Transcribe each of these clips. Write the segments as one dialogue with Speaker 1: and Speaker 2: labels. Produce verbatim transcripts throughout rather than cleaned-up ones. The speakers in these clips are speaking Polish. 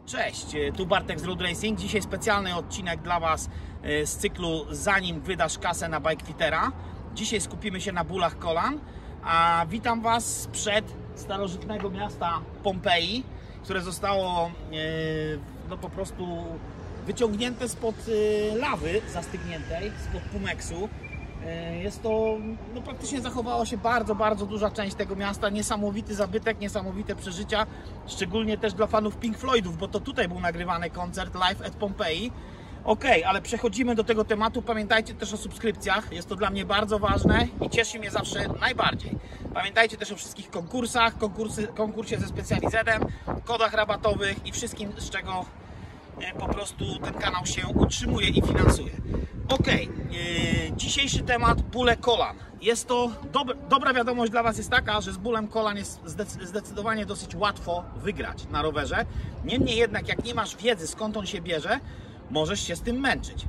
Speaker 1: Cześć, tu Bartek z Road Racing. Dzisiaj specjalny odcinek dla Was z cyklu Zanim wydasz kasę na Bikefittera. Dzisiaj skupimy się na bólach kolan, a witam Was sprzed starożytnego miasta Pompeji, które zostało no, po prostu wyciągnięte spod lawy zastygniętej, spod Pumeksu. Jest to, no praktycznie zachowała się bardzo, bardzo duża część tego miasta. Niesamowity zabytek, niesamowite przeżycia, szczególnie też dla fanów Pink Floydów, bo to tutaj był nagrywany koncert Live at Pompeii. Ok, ale przechodzimy do tego tematu. Pamiętajcie też o subskrypcjach, jest to dla mnie bardzo ważne i cieszy mnie zawsze najbardziej. Pamiętajcie też o wszystkich konkursach, konkursy, konkursie ze Specializedem, kodach rabatowych i wszystkim, z czego po prostu ten kanał się utrzymuje i finansuje. Ok, yy, dzisiejszy temat bóle kolan. Jest to dob dobra wiadomość dla Was jest taka, że z bólem kolan jest zdecydowanie dosyć łatwo wygrać na rowerze. Niemniej jednak, jak nie masz wiedzy, skąd on się bierze, możesz się z tym męczyć.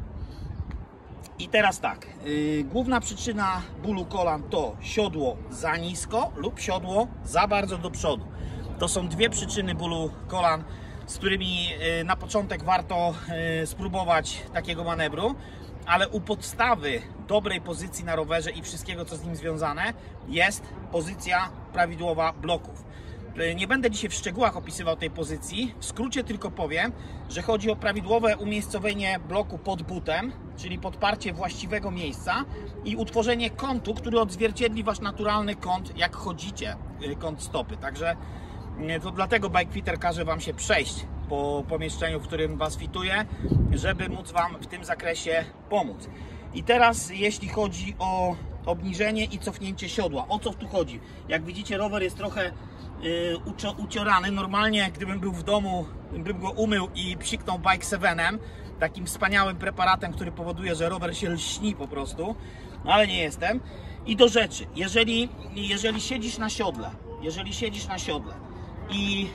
Speaker 1: I teraz tak, yy, główna przyczyna bólu kolan to siodło za nisko lub siodło za bardzo do przodu. To są dwie przyczyny bólu kolan, z którymi yy, na początek warto yy, spróbować takiego manewru. Ale u podstawy dobrej pozycji na rowerze i wszystkiego, co z nim związane, jest pozycja prawidłowa bloków. Nie będę dzisiaj w szczegółach opisywał tej pozycji, w skrócie tylko powiem, że chodzi o prawidłowe umiejscowienie bloku pod butem, czyli podparcie właściwego miejsca i utworzenie kątu, który odzwierciedli Wasz naturalny kąt, jak chodzicie, kąt stopy. Także to dlatego Bikefitter każe Wam się przejść po pomieszczeniu, w którym Was fituje, żeby móc Wam w tym zakresie pomóc. I teraz jeśli chodzi o obniżenie i cofnięcie siodła, o co tu chodzi? Jak widzicie, rower jest trochę yy, uciorany. Normalnie gdybym był w domu, bym go umył i psiknął Bike siedem, takim wspaniałym preparatem, który powoduje, że rower się lśni po prostu, no ale nie jestem. I do rzeczy, jeżeli, jeżeli siedzisz na siodle, jeżeli siedzisz na siodle i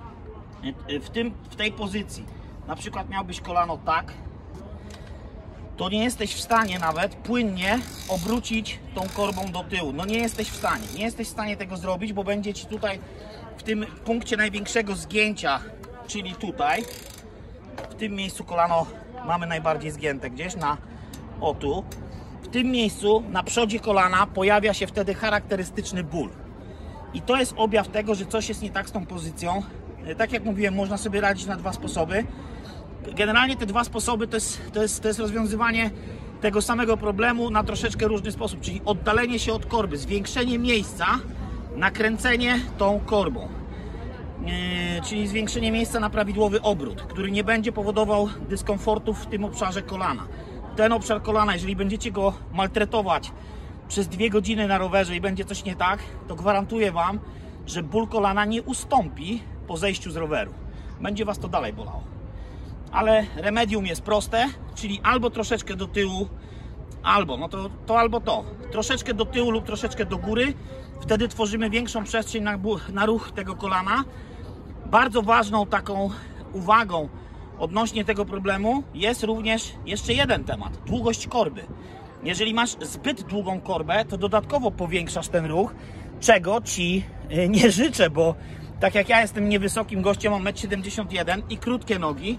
Speaker 1: w, tym, w tej pozycji na przykład miałbyś kolano tak, to nie jesteś w stanie nawet płynnie obrócić tą korbą do tyłu. No nie jesteś w stanie, nie jesteś w stanie tego zrobić, bo będzie Ci tutaj w tym punkcie największego zgięcia, czyli tutaj, w tym miejscu kolano mamy najbardziej zgięte gdzieś na, o tu, w tym miejscu na przodzie kolana pojawia się wtedy charakterystyczny ból. I to jest objaw tego, że coś jest nie tak z tą pozycją. Tak jak mówiłem, można sobie radzić na dwa sposoby. Generalnie te dwa sposoby to jest, to jest, to jest rozwiązywanie tego samego problemu na troszeczkę różny sposób, czyli oddalenie się od korby, zwiększenie miejsca, nakręcenie tą korbą. Yy, czyli zwiększenie miejsca na prawidłowy obrót, który nie będzie powodował dyskomfortów w tym obszarze kolana. Ten obszar kolana, jeżeli będziecie go maltretować przez dwie godziny na rowerze i będzie coś nie tak, to gwarantuję Wam, że ból kolana nie ustąpi po zejściu z roweru. Będzie Was to dalej bolało. Ale remedium jest proste, czyli albo troszeczkę do tyłu, albo, no to, to albo to. Troszeczkę do tyłu lub troszeczkę do góry. Wtedy tworzymy większą przestrzeń na, na ruch tego kolana. Bardzo ważną taką uwagą odnośnie tego problemu jest również jeszcze jeden temat. Długość korby. Jeżeli masz zbyt długą korbę, to dodatkowo powiększasz ten ruch, czego Ci nie życzę, bo tak jak ja jestem niewysokim gościem, mam metr siedemdziesiąt jeden i krótkie nogi,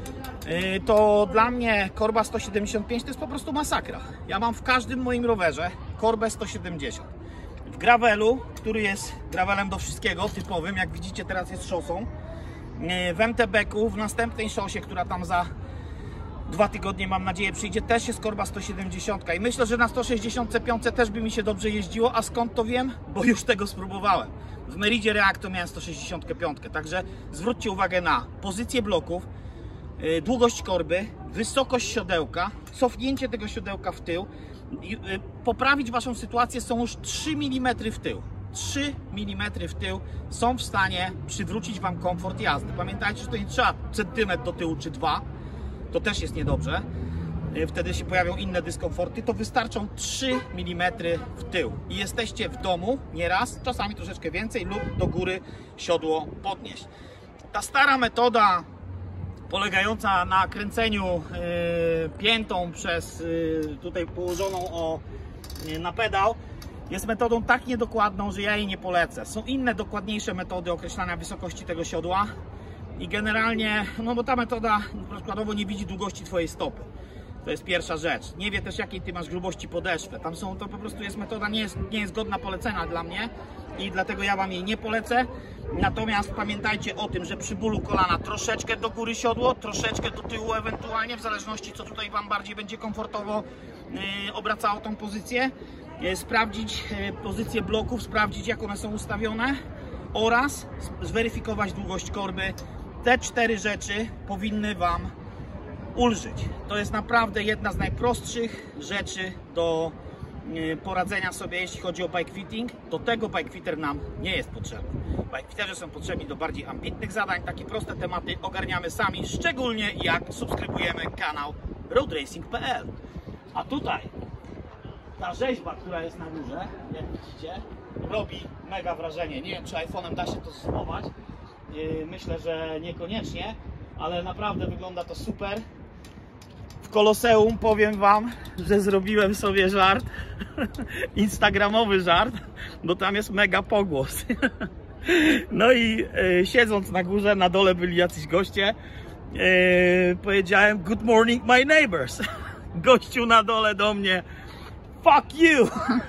Speaker 1: to dla mnie korba sto siedemdziesiąt pięć to jest po prostu masakra. Ja mam w każdym moim rowerze korbę sto siedemdziesiąt. W gravelu, który jest gravelem do wszystkiego, typowym, jak widzicie teraz jest szosą, w M T B-ku, w następnej szosie, która tam za dwa tygodnie, mam nadzieję, przyjdzie, też jest korba sto siedemdziesiąt i myślę, że na sto sześćdziesiąt pięć też by mi się dobrze jeździło. A skąd to wiem? Bo już tego spróbowałem. W Meridzie Reacto miałem sto sześćdziesiąt pięć, także zwróćcie uwagę na pozycję bloków, yy, długość korby, wysokość siodełka, cofnięcie tego siodełka w tył. Yy, poprawić Waszą sytuację są już trzy milimetry w tył. trzy milimetry w tył są w stanie przywrócić Wam komfort jazdy. Pamiętajcie, że to nie trzeba centymetr do tyłu czy dwa. To też jest niedobrze, wtedy się pojawią inne dyskomforty, to wystarczą trzy milimetry w tył i jesteście w domu nieraz, czasami troszeczkę więcej lub do góry siodło podnieść. Ta stara metoda polegająca na kręceniu yy, piętą przez yy, tutaj położoną o, yy, na pedał jest metodą tak niedokładną, że ja jej nie polecę. Są inne, dokładniejsze metody określania wysokości tego siodła. i generalnie, no bo ta metoda przykładowo nie widzi długości twojej stopy. To jest pierwsza rzecz. Nie wie też, jakiej ty masz grubości podeszwy. Tam są, to po prostu jest metoda, nie jest, nie jest godna polecenia dla mnie i dlatego ja wam jej nie polecę. Natomiast pamiętajcie o tym, że przy bólu kolana troszeczkę do góry siodło, troszeczkę do tyłu ewentualnie, w zależności co tutaj wam bardziej będzie komfortowo yy, obracało tą pozycję. Yy, sprawdzić yy, pozycję bloków, sprawdzić jak one są ustawione oraz zweryfikować długość korby. Te cztery rzeczy powinny wam ulżyć. To jest naprawdę jedna z najprostszych rzeczy do poradzenia sobie, jeśli chodzi o bike fitting. Do tego bike fitter nam nie jest potrzebny. Bike fitterzy są potrzebni do bardziej ambitnych zadań. Takie proste tematy ogarniamy sami, szczególnie jak subskrybujemy kanał road racing kropka p l. A tutaj ta rzeźba, która jest na górze, jak widzicie, robi mega wrażenie. Nie wiem, czy iPhone'em da się to zoomować. Myślę, że niekoniecznie, ale naprawdę wygląda to super. W Koloseum powiem wam, że zrobiłem sobie żart, instagramowy żart, bo tam jest mega pogłos. No i e, siedząc na górze, na dole byli jacyś goście, e, powiedziałem good morning my neighbors. Gościu na dole do mnie, fuck you.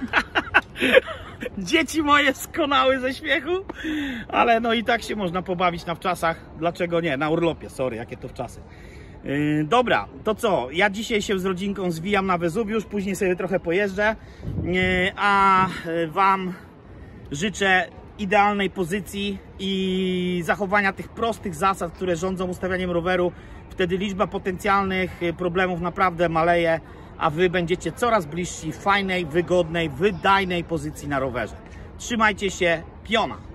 Speaker 1: Dzieci moje skonały ze śmiechu, ale no i tak się można pobawić na wczasach, dlaczego nie, na urlopie, sorry, jakie to wczasy. Yy, dobra, to co, ja dzisiaj się z rodzinką zwijam na Wezuwiusz, później sobie trochę pojeżdżę, yy, a wam życzę idealnej pozycji i zachowania tych prostych zasad, które rządzą ustawianiem roweru. Wtedy liczba potencjalnych problemów naprawdę maleje, a wy będziecie coraz bliżsi fajnej, wygodnej, wydajnej pozycji na rowerze. Trzymajcie się, piona!